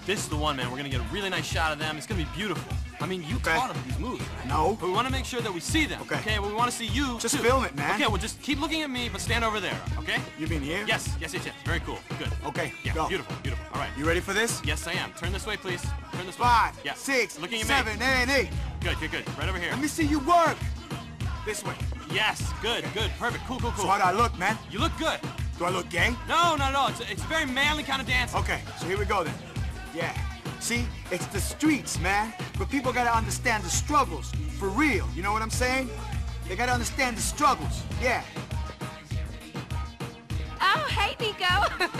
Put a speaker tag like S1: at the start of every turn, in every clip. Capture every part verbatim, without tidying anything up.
S1: This is the one, man. We're gonna get a really nice shot of them. It's gonna be beautiful. I mean, you
S2: Okay.
S1: taught them these moves, right?
S2: No.
S1: But we want to make sure that we see them.
S2: Okay.
S1: Okay, well, we want to see you,
S2: Just
S1: too.
S2: film it, man.
S1: Okay, well, just keep looking at me, but stand over there, okay?
S2: You mean here?
S1: Yes, yes, yes, yes. Very cool. Good.
S2: Okay,
S1: Yeah,
S2: go.
S1: beautiful, beautiful. All right.
S2: You ready for this?
S1: Yes, I am. Turn this way, please. Turn this way.
S2: Five,
S1: Yeah.
S2: six,
S1: looking at
S2: seven,
S1: me.
S2: and eight.
S1: Good, good, good. Right over here.
S2: Let me see you work. This way.
S1: Yes, good, good, perfect. Cool, cool, cool.
S2: So how do I look, man?
S1: You look good.
S2: Do I look gay?
S1: No, no, no. It's a, it's a very manly kind of dance.
S2: Okay, so here we go then. Yeah. See, it's the streets, man. But people gotta understand the struggles. For real, you know what I'm saying? They gotta understand the struggles. Yeah.
S3: Oh, hey, Nico.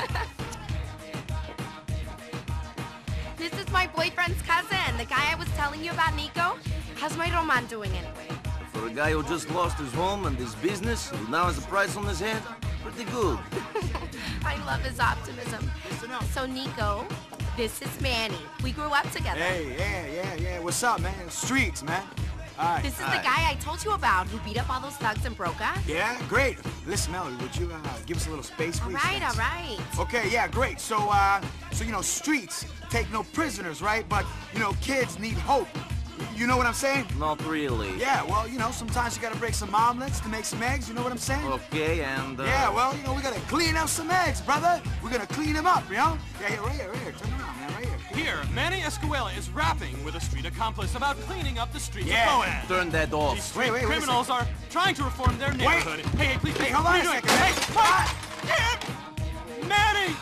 S3: This is my boyfriend's cousin, the guy I was telling you about, Nico. How's my Roman doing anyway?
S4: For a guy who just lost his home and his business, who now has a price on his head, pretty good.
S3: I love his optimism.
S2: Listen up.
S3: So, Nico, this is Manny. We grew up together.
S2: Hey, yeah, yeah, yeah. What's up, man? Streets, man. All right.
S3: This is
S2: all
S3: the
S2: right.
S3: guy I told you about who beat up all those thugs in Broca.
S2: Yeah, great. Listen, Melody, would you uh, give us a little space,
S3: All
S2: please?
S3: right,
S2: Thanks.
S3: all right.
S2: Okay, yeah, great. So, uh, so, you know, streets take no prisoners, right? But, you know, kids need hope. You know what I'm saying?
S4: Not really.
S2: Yeah, well, you know, sometimes you gotta break some omelets to make some eggs, you know what I'm saying?
S4: Okay, and... Uh...
S2: Yeah, well, you know, we gotta clean up some eggs, brother. We're gonna clean them up, you know? Yeah, yeah, right here, right here. Turn around, man, right here.
S1: Here, Manny Escuela is rapping with a street accomplice about cleaning up the streets
S2: Yeah.
S1: of Boaz.
S4: Turn that
S1: These
S4: off.
S1: street
S2: Wait, wait, wait a
S1: criminals are trying to reform their neighborhood. Hey, hey, please,
S2: Hey,
S1: please,
S2: hold
S1: what
S2: on
S1: are you
S2: a
S1: doing?
S2: second, man.
S1: Hey,
S2: Ah!
S1: Mike! Manny!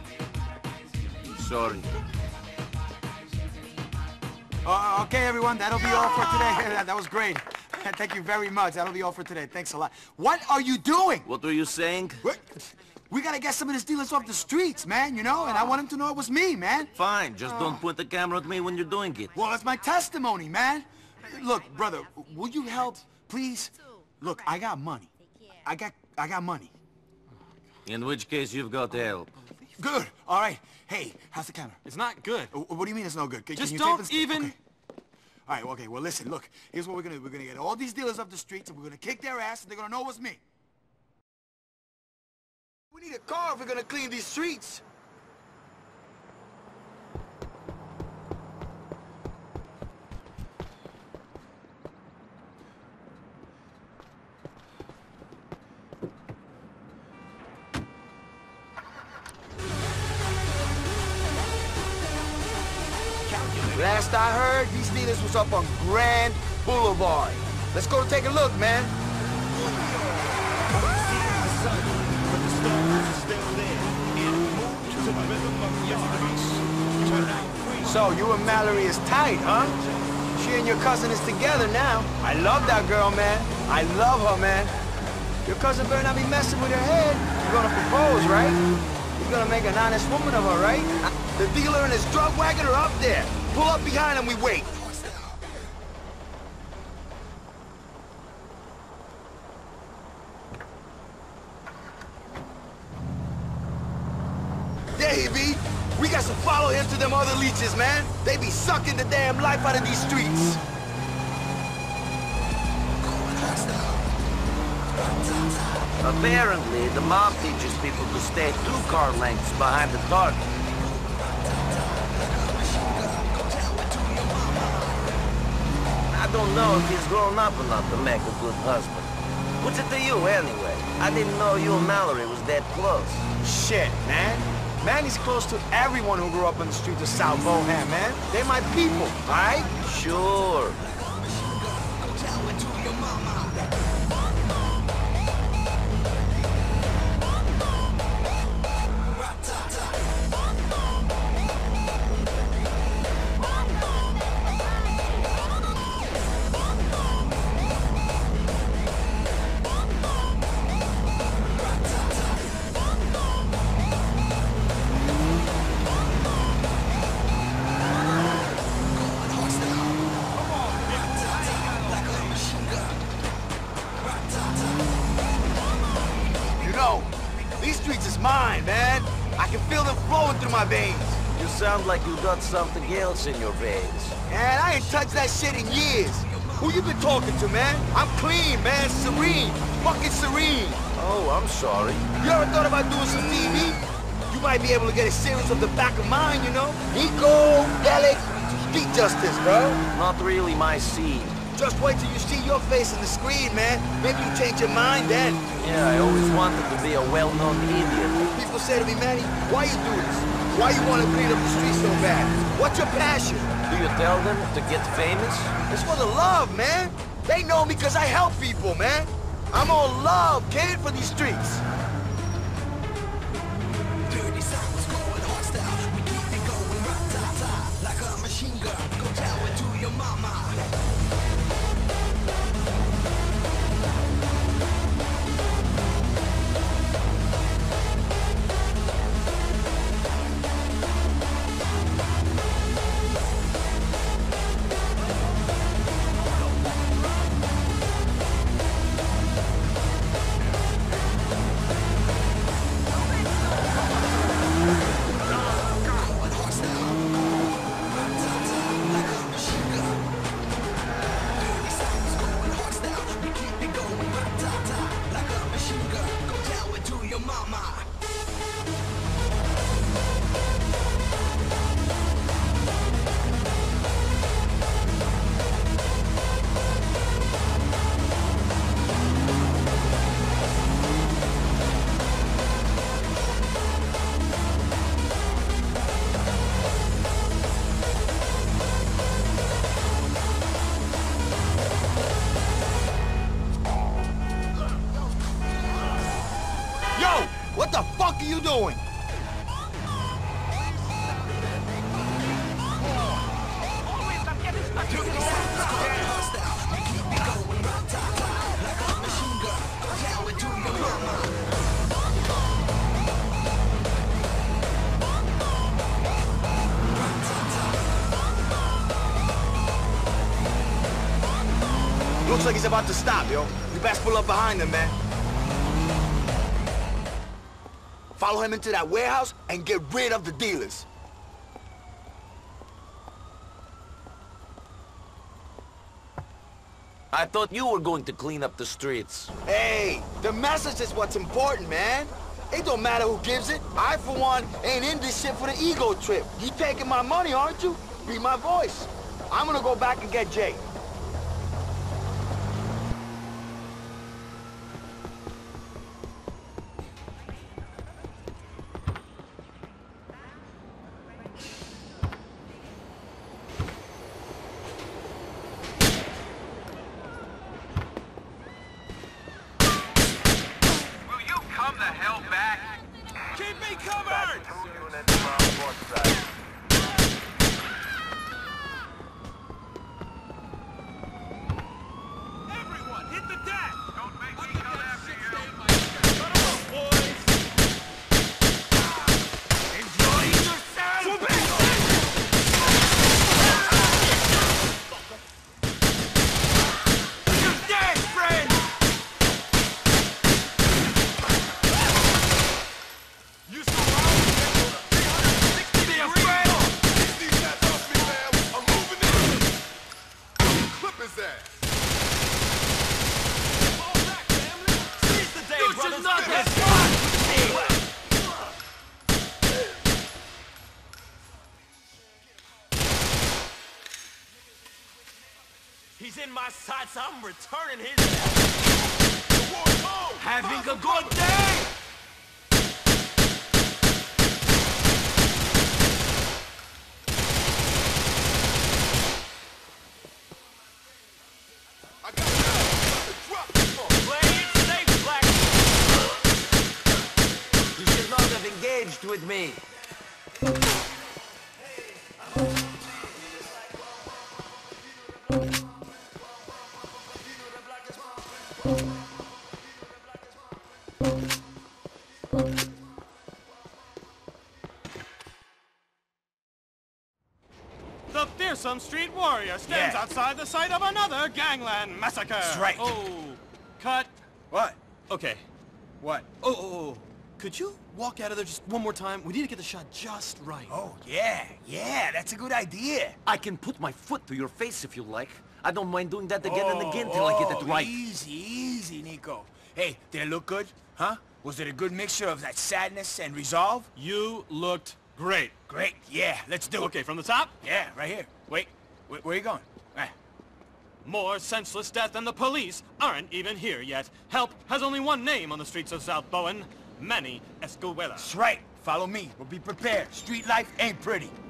S4: Sorry.
S2: Uh, okay, everyone, that'll be all for today. That was great. Thank you very much. That'll be all for today. Thanks a lot. What are you doing?
S4: What were you saying?
S2: What? We gotta get some of these dealers off the streets, man, you know? And I want them to know it was me, man.
S4: Fine, just don't point the camera at me when you're doing it.
S2: Well, that's my testimony, man. Look, brother, will you help, please? Look, I got money. I got, I got money.
S4: In which case, you've got help.
S2: Good. All right. Hey, how's the camera?
S1: It's not good.
S2: Uh, What do you mean it's no good? Can,
S1: Just
S2: can you
S1: don't
S2: tape this?
S1: even-
S2: Okay. All right, well, okay, well, listen, look. Here's what we're gonna do. We're gonna get all these dealers off the streets, and we're gonna kick their ass, and they're gonna know it was me. We need a car if we're gonna clean these streets. Last I heard, these dealers was up on Grand Boulevard. Let's go take a look, man. So, you and Mallory is tight, huh? She and your cousin is together now. I love that girl, man. I love her, man. Your cousin better not be messing with her head. You're gonna propose, right? You're gonna make an honest woman of her, right? The dealer and his drug wagon are up there. Pull up behind him, we wait. There he be. We got to follow him to them other leeches, man. They be sucking the damn life out of these streets.
S4: Apparently, the mob teaches people to stay two car lengths behind the target. I don't know if he's grown up enough to make a good husband. What's it to you, anyway? I didn't know you and Mallory was that close.
S2: Shit, man. Manny's close to everyone who grew up on the streets of South Bohan, man. They're my people, all right?
S4: Sure.
S2: You know, these streets is mine, man. I can feel them flowing through my veins.
S4: You sound like you got something else in your veins.
S2: Man, I ain't touched that shit in years. Who you been talking to, man? I'm clean, man. Serene. Fucking serene.
S4: Oh, I'm sorry.
S2: You ever thought about doing some T V? You You might be able to get a series of the back of mine, you know? Nico, Bellic, street justice, bro.
S4: Not really my scene.
S2: Just wait till you see your face on the screen, man. Maybe you change your mind then.
S4: Yeah, I always wanted to be a well-known idiot.
S2: People say to me, Manny, why you do this? Why you want to clean up the streets so bad? What's your passion?
S4: Do you tell them to get famous?
S2: It's for the love, man. They know me because I help people, man. I'm all love, kid, for these streets. Dirty sounds going hostile. We keep it going rat-ta-ta. Like a machine gun. Go tell it to your mama. What the fuck are you doing? Looks like he's about to stop, yo. You best pull up behind him, man. Follow him into that warehouse and get rid of the dealers.
S4: I thought you were going to clean up the streets.
S2: Hey, the message is what's important, man. It don't matter who gives it. I, for one, ain't in this shit for the ego trip. You taking my money, aren't you? Be my voice. I'm gonna go back and get Jay.
S1: He's in my sights, I'm returning his ass. Having a good day!
S5: I got you. Drop.
S1: Play it safe, Black.
S4: You should not have engaged with me.
S1: The fearsome street warrior stands
S2: Yeah.
S1: outside the site of another gangland massacre.
S2: That's right.
S1: Oh, cut.
S6: What?
S1: Okay.
S6: What?
S1: Oh, oh, oh. Could you walk out of there just one more time? We need to get the shot just right.
S6: Oh, yeah, yeah, that's a good idea.
S4: I can put my foot to your face if you like. I don't mind doing that again and again till I get it
S6: Oh,
S4: right.
S6: Easy, easy, Nico. Hey, they look good, huh? Was it a good mixture of that sadness and resolve?
S1: You looked great.
S6: Great, yeah, let's do it.
S1: Okay, from the top?
S6: Yeah, right here. Wait, where, where are you going? Ah.
S1: More senseless death than the police aren't even here yet. Help has only one name on the streets of South Bowen. Manny Escuela.
S6: That's right. Follow me. We'll be prepared. Street life ain't pretty.